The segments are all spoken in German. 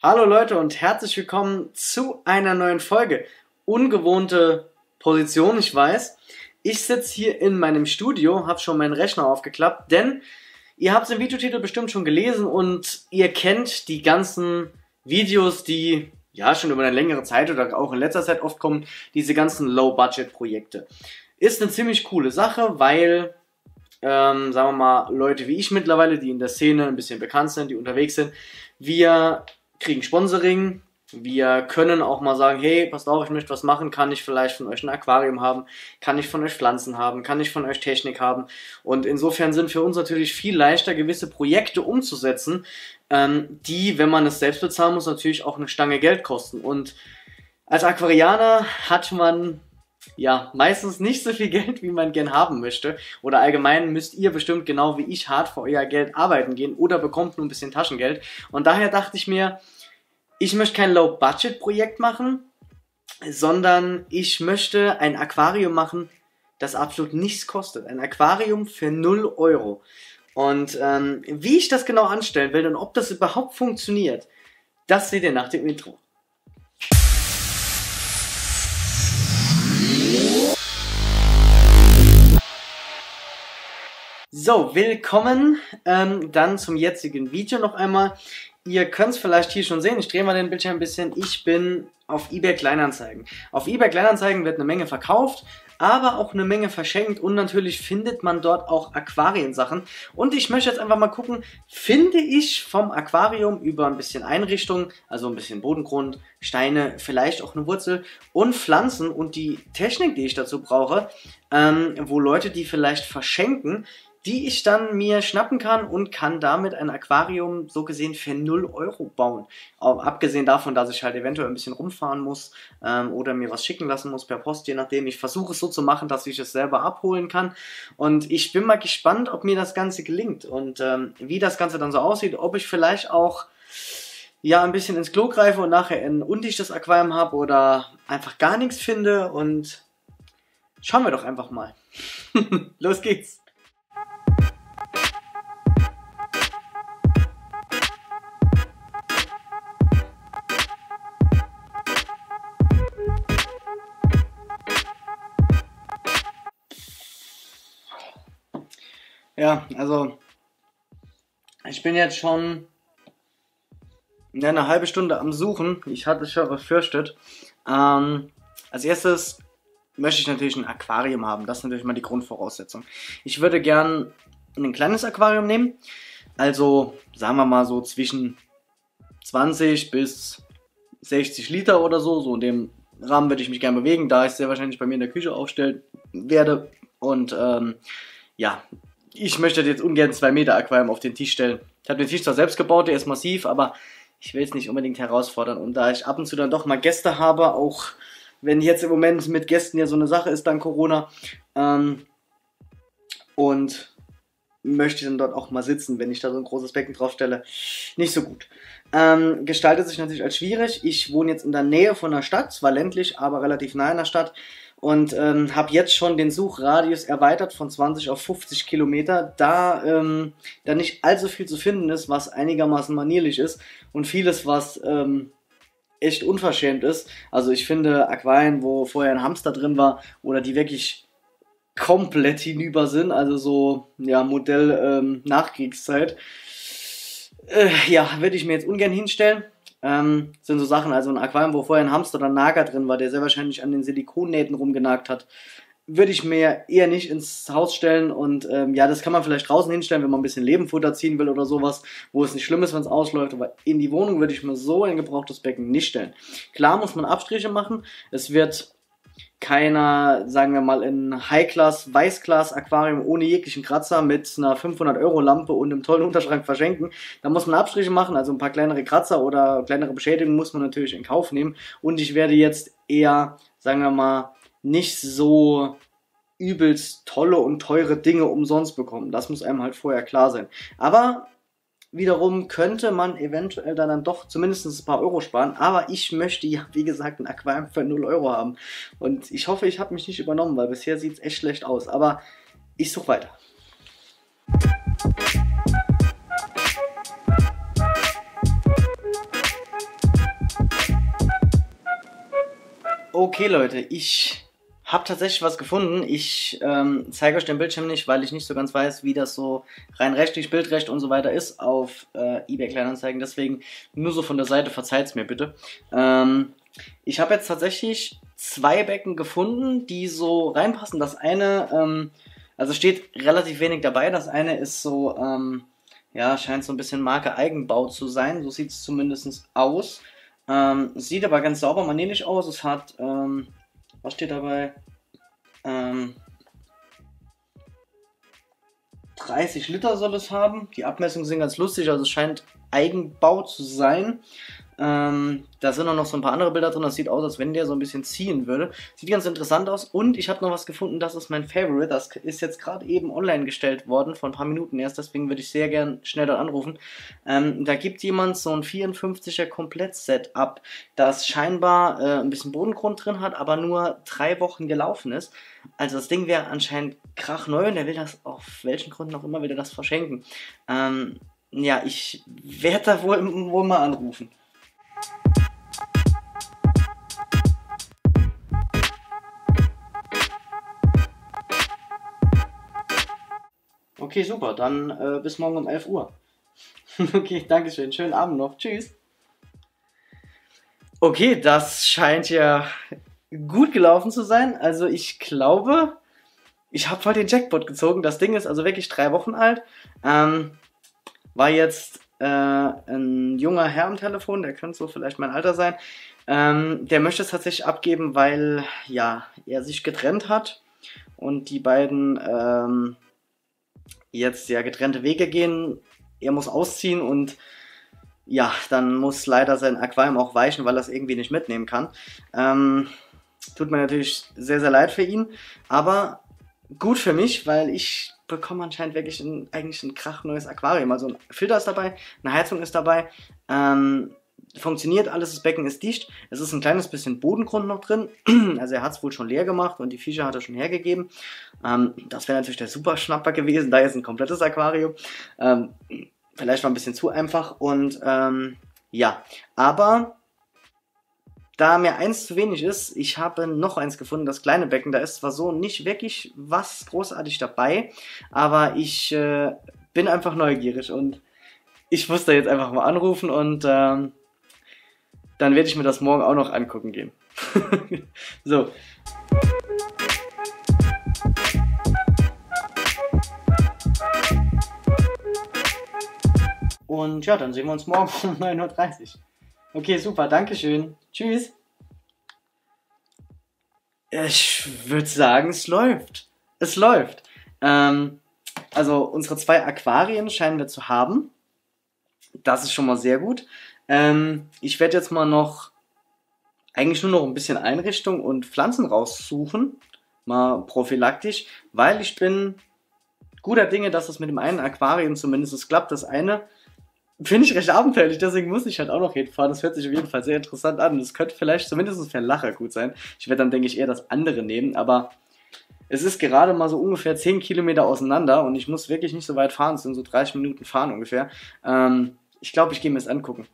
Hallo Leute und herzlich willkommen zu einer neuen Folge. Ungewohnte Position, ich weiß. Ich sitze hier in meinem Studio, habe schon meinen Rechner aufgeklappt, denn ihr habt den Videotitel bestimmt schon gelesen und ihr kennt die ganzen Videos, die ja schon über eine längere Zeit oder auch in letzter Zeit oft kommen, diese ganzen Low-Budget-Projekte. Ist eine ziemlich coole Sache, weil sagen wir mal, Leute wie ich mittlerweile, die in der Szene ein bisschen bekannt sind, die unterwegs sind, wir kriegen Sponsoring, wir können auch mal sagen, hey, passt auf, ich möchte was machen, kann ich vielleicht von euch ein Aquarium haben, kann ich von euch Pflanzen haben, kann ich von euch Technik haben, und insofern sind für uns natürlich viel leichter, gewisse Projekte umzusetzen, die, wenn man es selbst bezahlen muss, natürlich auch eine Stange Geld kosten. Und als Aquarianer hat man ja meistens nicht so viel Geld, wie man gern haben möchte, oder allgemein müsst ihr bestimmt genau wie ich hart für euer Geld arbeiten gehen oder bekommt nur ein bisschen Taschengeld. Und daher dachte ich mir, ich möchte kein Low-Budget-Projekt machen, sondern ich möchte ein Aquarium machen, das absolut nichts kostet. Ein Aquarium für 0 Euro. Und wie ich das genau anstellen will und ob das überhaupt funktioniert, das seht ihr nach dem Intro. So, willkommen dann zum jetzigen Video noch einmal. Ihr könnt es vielleicht hier schon sehen, ich drehe mal den Bildschirm ein bisschen. Ich bin auf eBay Kleinanzeigen. Auf eBay Kleinanzeigen wird eine Menge verkauft, aber auch eine Menge verschenkt, und natürlich findet man dort auch Aquariensachen. Und ich möchte jetzt einfach mal gucken, finde ich vom Aquarium über ein bisschen Einrichtung, also ein bisschen Bodengrund, Steine, vielleicht auch eine Wurzel und Pflanzen und die Technik, die ich dazu brauche, wo Leute die vielleicht verschenken, die ich dann mir schnappen kann und kann damit ein Aquarium so gesehen für 0 Euro bauen. Auch abgesehen davon, dass ich halt eventuell ein bisschen rumfahren muss oder mir was schicken lassen muss per Post, je nachdem. Ich versuche es so zu machen, dass ich es selber abholen kann. Und ich bin mal gespannt, ob mir das Ganze gelingt und wie das Ganze dann so aussieht. Ob ich vielleicht auch ja ein bisschen ins Klo greife und nachher ein undichtes Aquarium habe oder einfach gar nichts finde. Und schauen wir doch einfach mal. Los geht's! Ja, also ich bin jetzt schon eine halbe Stunde am Suchen. Ich hatte es schon befürchtet. Als erstes möchte ich natürlich ein Aquarium haben. Das ist natürlich mal die Grundvoraussetzung. Ich würde gern ein kleines Aquarium nehmen. Also sagen wir mal so zwischen 20 bis 60 Liter oder so. So in dem Rahmen würde ich mich gerne bewegen, da ich sehr wahrscheinlich bei mir in der Küche aufstellen werde. Und ja, ich möchte jetzt ungern 2 Meter Aquarium auf den Tisch stellen. Ich habe den Tisch zwar selbst gebaut, der ist massiv, aber ich will es nicht unbedingt herausfordern. Und da ich ab und zu dann doch mal Gäste habe, auch wenn jetzt im Moment mit Gästen ja so eine Sache ist, dank Corona, und möchte dann dort auch mal sitzen, wenn ich da so ein großes Becken drauf stelle, nicht so gut. Gestaltet sich natürlich als schwierig. Ich wohne jetzt in der Nähe von der Stadt, zwar ländlich, aber relativ nah in der Stadt. Und habe jetzt schon den Suchradius erweitert von 20 auf 50 Kilometer, da nicht allzu viel zu finden ist, was einigermaßen manierlich ist, und vieles, was echt unverschämt ist. Also ich finde Aquarien, wo vorher ein Hamster drin war oder die wirklich komplett hinüber sind, also so ja Modell Nachkriegszeit, ja, würde ich mir jetzt ungern hinstellen. Sind so Sachen, also ein Aquarium, wo vorher ein Hamster oder ein Nager drin war, der sehr wahrscheinlich an den Silikonnähten rumgenagt hat, würde ich mir eher nicht ins Haus stellen. Und ja, das kann man vielleicht draußen hinstellen, wenn man ein bisschen Lebenfutter ziehen will oder sowas, wo es nicht schlimm ist, wenn es ausläuft, aber in die Wohnung würde ich mir so ein gebrauchtes Becken nicht stellen. Klar muss man Abstriche machen, es wird keiner, sagen wir mal, in High-Class, Weiß-Class-Aquarium ohne jeglichen Kratzer mit einer 500-Euro-Lampe und einem tollen Unterschrank verschenken. Da muss man Abstriche machen, also ein paar kleinere Kratzer oder kleinere Beschädigungen muss man natürlich in Kauf nehmen. Und ich werde jetzt eher, sagen wir mal, nicht so übelst tolle und teure Dinge umsonst bekommen. Das muss einem halt vorher klar sein. Aber wiederum könnte man eventuell dann doch zumindest ein paar Euro sparen, aber ich möchte ja, wie gesagt, ein Aquarium für 0 Euro haben. Und ich hoffe, ich habe mich nicht übernommen, weil bisher sieht es echt schlecht aus. Aber ich suche weiter. Okay Leute, ich habe tatsächlich was gefunden. Ich zeige euch den Bildschirm nicht, weil ich nicht so ganz weiß, wie das so rein rechtlich, Bildrecht und so weiter ist auf eBay Kleinanzeigen. Deswegen nur so von der Seite, verzeiht's mir bitte. Ich habe jetzt tatsächlich 2 Becken gefunden, die so reinpassen. Das eine, also steht relativ wenig dabei. Das eine ist so, ja, scheint so ein bisschen Marke Eigenbau zu sein. So sieht es zumindest aus. Sieht aber ganz sauber manierlich aus. Es hat, was steht dabei? 30 Liter soll es haben. Die Abmessungen sind ganz lustig, also es scheint Eigenbau zu sein. Da sind auch noch so ein paar andere Bilder drin. Das sieht aus, als wenn der so ein bisschen ziehen würde. Sieht ganz interessant aus. Und ich habe noch was gefunden, das ist mein Favorite. Das ist jetzt gerade eben online gestellt worden, vor ein paar Minuten erst. Deswegen würde ich sehr gern schnell dort anrufen. Da gibt jemand so ein 54er Komplett-Set ab, das scheinbar ein bisschen Bodengrund drin hat, aber nur 3 Wochen gelaufen ist. Also das Ding wäre anscheinend krachneu und der will das, auf welchen Gründen auch immer, will er das verschenken. Ja, ich werde da wohl mal anrufen. Okay, super, dann bis morgen um 11 Uhr. Okay, dankeschön, schönen Abend noch, tschüss. Okay, das scheint ja gut gelaufen zu sein. Also ich glaube, ich habe voll den Jackpot gezogen. Das Ding ist also wirklich 3 Wochen alt. War jetzt ein junger Herr am Telefon, der könnte so vielleicht mein Alter sein. Der möchte es tatsächlich abgeben, weil ja, er sich getrennt hat und die beiden jetzt ja getrennte Wege gehen. Er muss ausziehen und ja, dann muss leider sein Aquarium auch weichen, weil er es irgendwie nicht mitnehmen kann. Tut mir natürlich sehr, sehr leid für ihn, aber gut für mich, weil ich bekomme anscheinend wirklich eigentlich ein krachneues Aquarium. Also ein Filter ist dabei, eine Heizung ist dabei, funktioniert alles, das Becken ist dicht. Es ist ein kleines bisschen Bodengrund noch drin, also er hat es wohl schon leer gemacht und die Viecher hat er schon hergegeben. Das wäre natürlich der super Schnapper gewesen, da jetzt ein komplettes Aquarium. Vielleicht war ein bisschen zu einfach und ja, aber da mir eins zu wenig ist, ich habe noch eins gefunden, das kleine Becken. Da ist zwar so nicht wirklich was großartig dabei, aber ich bin einfach neugierig und ich muss da jetzt einfach mal anrufen und dann werde ich mir das morgen auch noch angucken gehen. So. Und ja, dann sehen wir uns morgen um 9:30 Uhr. Okay, super, dankeschön. Tschüss. Ich würde sagen, es läuft. Es läuft. Also unsere 2 Aquarien scheinen wir zu haben. Das ist schon mal sehr gut. Ich werde jetzt mal eigentlich nur noch ein bisschen Einrichtung und Pflanzen raussuchen. Mal prophylaktisch, weil ich bin guter Dinge, dass es mit dem einen Aquarium zumindest klappt. Das eine finde ich recht abenteuerlich, deswegen muss ich halt auch noch hinfahren. Das hört sich auf jeden Fall sehr interessant an. Das könnte vielleicht zumindest für einen Lacher gut sein. Ich werde dann, denke ich, eher das andere nehmen, aber es ist gerade mal so ungefähr 10 Kilometer auseinander und ich muss wirklich nicht so weit fahren. Es sind so 30 Minuten fahren ungefähr. Ich glaube, ich gehe mir das angucken.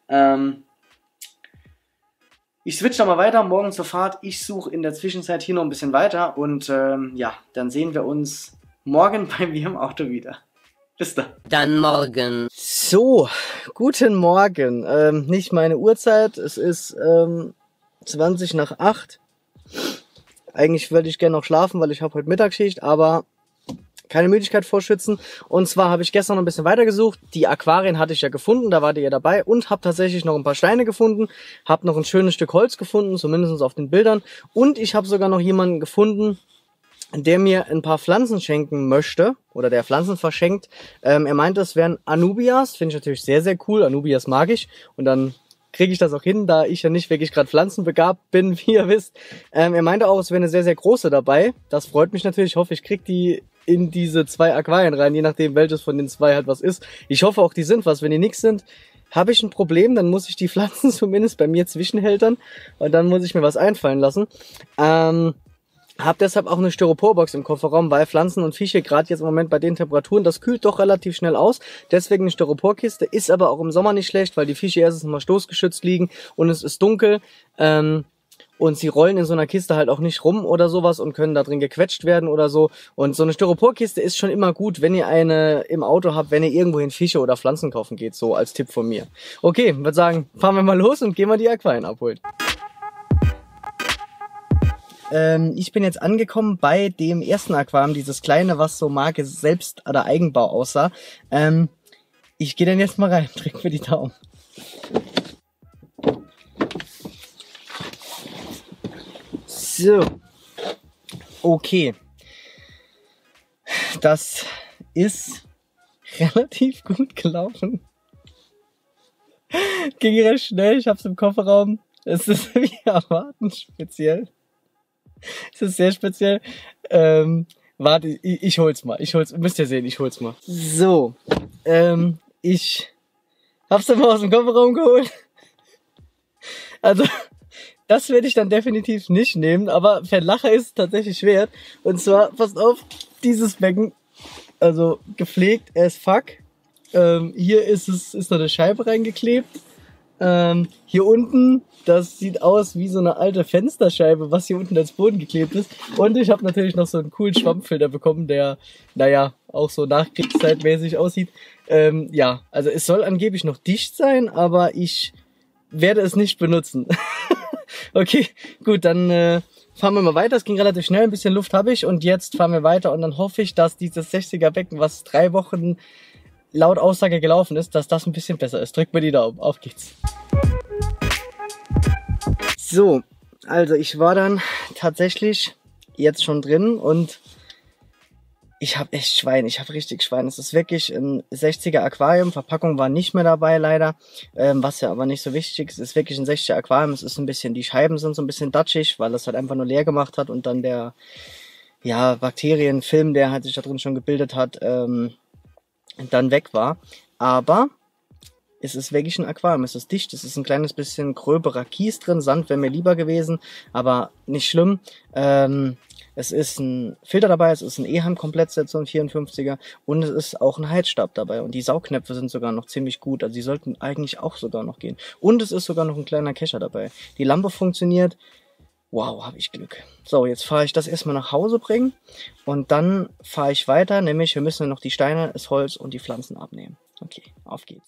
Ich switch da mal weiter, morgen zur Fahrt. Ich suche in der Zwischenzeit hier noch ein bisschen weiter und ja, dann sehen wir uns morgen bei mir im Auto wieder. Bis dann. Dann morgen. So, guten Morgen. Nicht meine Uhrzeit, es ist 20 nach 8. Eigentlich würde ich gerne noch schlafen, weil ich habe heute Mittagsschicht, aber keine Müdigkeit vorschützen. Und zwar habe ich gestern noch ein bisschen weitergesucht. Die Aquarien hatte ich ja gefunden, da wart ihr ja dabei und habe tatsächlich noch ein paar Steine gefunden. Habe noch ein schönes Stück Holz gefunden, zumindest auf den Bildern. Und ich habe sogar noch jemanden gefunden, der mir ein paar Pflanzen schenken möchte oder der Pflanzen verschenkt. Er meinte, es wären Anubias, finde ich natürlich sehr, sehr cool. Anubias mag ich und dann kriege ich das auch hin, da ich ja nicht wirklich gerade pflanzenbegabt bin, wie ihr wisst. Er meinte auch, es wäre eine sehr, sehr große dabei. Das freut mich natürlich. Ich hoffe, ich kriege die in diese 2 Aquarien rein, je nachdem, welches von den 2 halt was ist. Ich hoffe auch, die sind was. Wenn die nichts sind, habe ich ein Problem, dann muss ich die Pflanzen zumindest bei mir zwischenhältern und dann muss ich mir was einfallen lassen. Hab deshalb auch eine Styroporbox im Kofferraum, weil Pflanzen und Viecher gerade jetzt im Moment bei den Temperaturen, das kühlt doch relativ schnell aus. Deswegen eine Styroporkiste, ist aber auch im Sommer nicht schlecht, weil die Viecher erstens mal stoßgeschützt liegen und es ist dunkel. und sie rollen in so einer Kiste halt auch nicht rum oder sowas und können da drin gequetscht werden oder so. Und so eine Styroporkiste ist schon immer gut, wenn ihr eine im Auto habt, wenn ihr irgendwohin Fische oder Pflanzen kaufen geht, so als Tipp von mir. Okay, würde sagen, fahren wir mal los und gehen mal die Aquarien abholen. Ich bin jetzt angekommen bei dem ersten Aquarium, dieses kleine, was so Marke selbst oder Eigenbau aussah. Ich gehe dann jetzt mal rein, drück mir die Daumen. So, okay. Das ist relativ gut gelaufen. Ging recht schnell, ich hab's im Kofferraum. Es ist wie erwarten speziell. Es ist sehr speziell. Warte, ich hol's mal. Müsst ihr sehen, ich hol's mal. So, ich hab's dann mal aus dem Kofferraum geholt. Also, das werde ich dann definitiv nicht nehmen, aber Verlacher ist es tatsächlich wert. Und zwar, passt auf, dieses Becken, also gepflegt as fuck. Hier ist noch eine Scheibe reingeklebt. Hier unten, das sieht aus wie so eine alte Fensterscheibe, was hier unten als Boden geklebt ist. Und ich habe natürlich noch so einen coolen Schwammfilter bekommen, der, naja, auch so nachkriegszeitmäßig aussieht. Ja, also es soll angeblich noch dicht sein, aber ich werde es nicht benutzen. Okay, gut, dann fahren wir mal weiter. Es ging relativ schnell, ein bisschen Luft habe ich und jetzt fahren wir weiter und dann hoffe ich, dass dieses 60er Becken, was 3 Wochen laut Aussage gelaufen ist, dass das ein bisschen besser ist. Drückt mir die Daumen. Auf geht's. So, also ich war dann tatsächlich jetzt schon drin und ich habe echt Schwein. Ich habe richtig Schwein. Es ist wirklich ein 60er Aquarium. Verpackung war nicht mehr dabei leider, was ja aber nicht so wichtig ist. Es ist wirklich ein 60er Aquarium. Es ist ein bisschen, die Scheiben sind so ein bisschen datschig, weil es halt einfach nur leer gemacht hat und dann der, ja, Bakterienfilm, der halt sich da drin schon gebildet hat, dann weg war. Aber es ist wirklich ein Aquarium, es ist dicht, es ist ein kleines bisschen gröberer Kies drin, Sand wäre mir lieber gewesen, aber nicht schlimm. Es ist ein Filter dabei, es ist ein Eheim-Komplettset, so ein 54er und es ist auch ein Heizstab dabei und die Saugnäpfe sind sogar noch ziemlich gut, also die sollten eigentlich auch sogar noch gehen. Und es ist sogar noch ein kleiner Kescher dabei. Die Lampe funktioniert. Wow, habe ich Glück. So, jetzt fahre ich das erstmal nach Hause bringen und dann fahre ich weiter, nämlich wir müssen noch die Steine, das Holz und die Pflanzen abnehmen. Okay, auf geht's.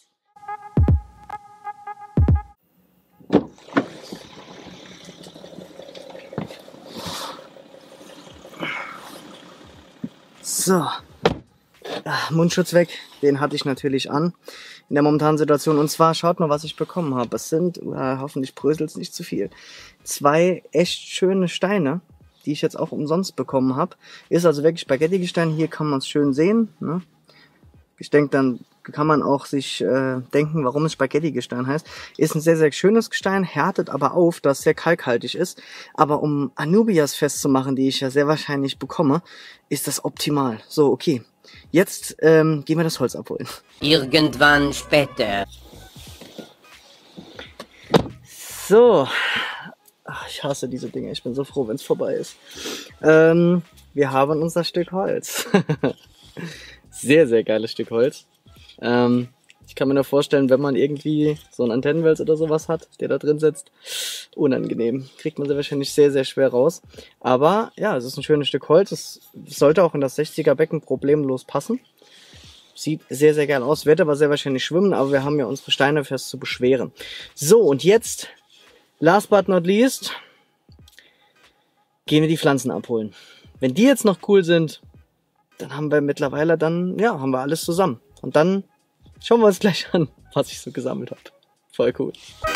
So, Mundschutz weg, den hatte ich natürlich an in der momentanen Situation. Und zwar, schaut mal, was ich bekommen habe. Es sind, hoffentlich bröselt es nicht zu viel, 2 echt schöne Steine, die ich jetzt auch umsonst bekommen habe. Ist also wirklich Spaghetti-Gestein. Hier kann man es schön sehen. Ne? Ich denke, dann kann man auch sich denken, warum es Spaghetti-Gestein heißt. Ist ein sehr, sehr schönes Gestein, härtet aber auf, dass es sehr kalkhaltig ist. Aber um Anubias festzumachen, die ich ja sehr wahrscheinlich bekomme, ist das optimal. So, okay. Jetzt gehen wir das Holz abholen. Irgendwann später. So. Ach, ich hasse diese Dinge. Ich bin so froh, wenn es vorbei ist. Wir haben unser Stück Holz. Sehr, sehr geiles Stück Holz. Ich kann mir nur vorstellen, wenn man irgendwie so einen Antennenwels oder sowas hat, der da drin sitzt, unangenehm. Kriegt man sie wahrscheinlich sehr, sehr schwer raus. Aber ja, es ist ein schönes Stück Holz. Es sollte auch in das 60er Becken problemlos passen. Sieht sehr, sehr geil aus, wird aber sehr wahrscheinlich schwimmen, aber wir haben ja unsere Steine fest zu beschweren. So, und jetzt, last but not least, gehen wir die Pflanzen abholen. Wenn die jetzt noch cool sind, dann haben wir mittlerweile haben wir alles zusammen. Und dann schauen wir uns gleich an, was ich so gesammelt habe. Voll cool.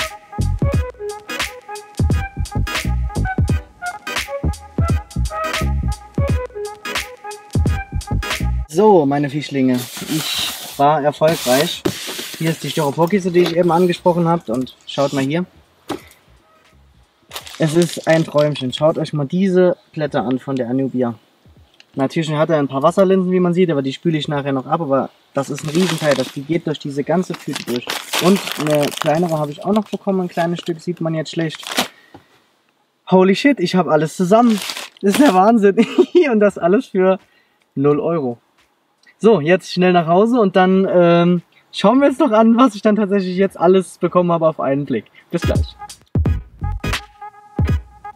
So, meine Fischlinge, ich war erfolgreich. Hier ist die Styroporkiste, die ich eben angesprochen habe. Und schaut mal hier. Es ist ein Träumchen. Schaut euch mal diese Blätter an von der Anubia. Natürlich hat er ein paar Wasserlinsen, wie man sieht, aber die spüle ich nachher noch ab. Aber das ist ein Riesenteil, die geht durch diese ganze Tüte durch. Und eine kleinere habe ich auch noch bekommen, ein kleines Stück, sieht man jetzt schlecht. Holy shit, ich habe alles zusammen. Das ist der Wahnsinn. Und das alles für 0 Euro. So, jetzt schnell nach Hause und dann schauen wir uns noch an, was ich dann tatsächlich jetzt alles bekommen habe auf einen Blick. Bis gleich.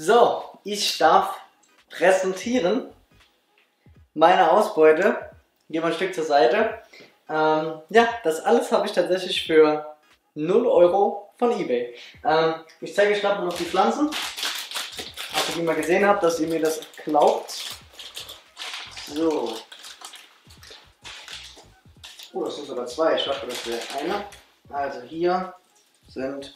So, ich darf präsentieren meine Ausbeute. Gehen wir ein Stück zur Seite. Ja, das alles habe ich tatsächlich für 0 Euro von eBay. Ich zeige euch gerade noch die Pflanzen. Also wie ihr mal gesehen habt, dass ihr mir das glaubt. So. Oh, das sind sogar zwei. Ich dachte, das wäre eine. Also hier sind...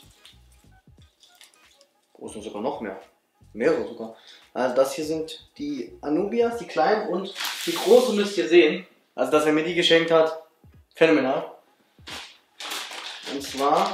Oh, es sind sogar noch mehr. Mehrere sogar. Also das hier sind die Anubias, die kleinen, und die große müsst ihr sehen. Also dass er mir die geschenkt hat. Phänomenal. Und zwar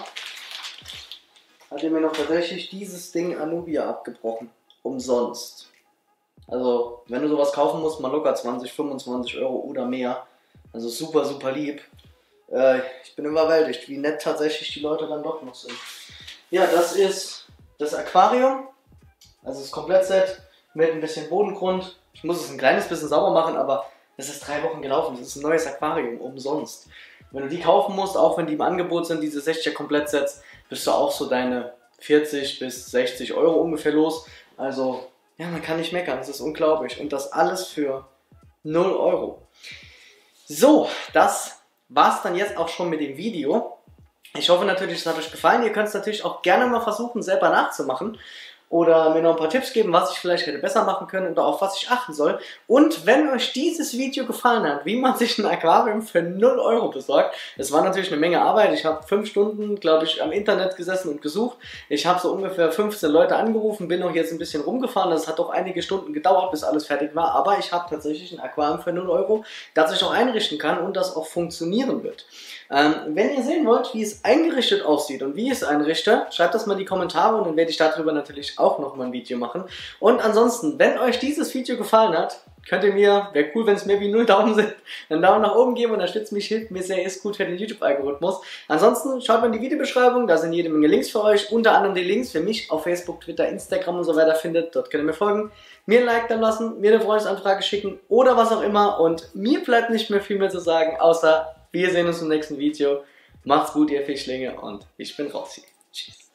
hat er mir noch tatsächlich dieses Ding Anubia abgebrochen. Umsonst. Also wenn du sowas kaufen musst, mal locker 20, 25 Euro oder mehr. Also super, super lieb. Ich bin überwältigt, wie nett tatsächlich die Leute dann doch noch sind. Ja, das ist das Aquarium. Also das Komplettset mit ein bisschen Bodengrund. Ich muss es ein kleines bisschen sauber machen, aber das ist 3 Wochen gelaufen. Das ist ein neues Aquarium, umsonst. Wenn du die kaufen musst, auch wenn die im Angebot sind, diese 60er Komplettsets, bist du auch so deine 40 bis 60 Euro ungefähr los. Also, ja, man kann nicht meckern. Das ist unglaublich. Und das alles für 0 Euro. So, das war's dann jetzt auch schon mit dem Video. Ich hoffe natürlich, es hat euch gefallen. Ihr könnt es natürlich auch gerne mal versuchen, selber nachzumachen. Oder mir noch ein paar Tipps geben, was ich vielleicht hätte besser machen können oder auf was ich achten soll. Und wenn euch dieses Video gefallen hat, wie man sich ein Aquarium für 0 Euro besorgt. Es war natürlich eine Menge Arbeit. Ich habe 5 Stunden, glaube ich, am Internet gesessen und gesucht. Ich habe so ungefähr 15 Leute angerufen, bin auch jetzt ein bisschen rumgefahren. Das hat doch einige Stunden gedauert, bis alles fertig war. Aber ich habe tatsächlich ein Aquarium für 0 Euro, das ich auch einrichten kann und das auch funktionieren wird. Wenn ihr sehen wollt, wie es eingerichtet aussieht und wie ich es einrichte, schreibt das mal in die Kommentare und dann werde ich darüber natürlich auch nochmal ein Video machen. Und ansonsten, wenn euch dieses Video gefallen hat, könnt ihr mir, wäre cool, wenn es mehr wie 0 Daumen sind, einen Daumen nach oben geben, unterstützt mich, hilft mir sehr, ist gut für den YouTube-Algorithmus. Ansonsten schaut mal in die Videobeschreibung, da sind jede Menge Links für euch, unter anderem die Links für mich auf Facebook, Twitter, Instagram und so weiter findet. Dort könnt ihr mir folgen, mir ein Like da lassen, mir eine Freundesanfrage schicken oder was auch immer, und mir bleibt nicht mehr viel mehr zu sagen, außer wir sehen uns im nächsten Video. Macht's gut, ihr Fischlinge, und ich bin raus hier. Tschüss.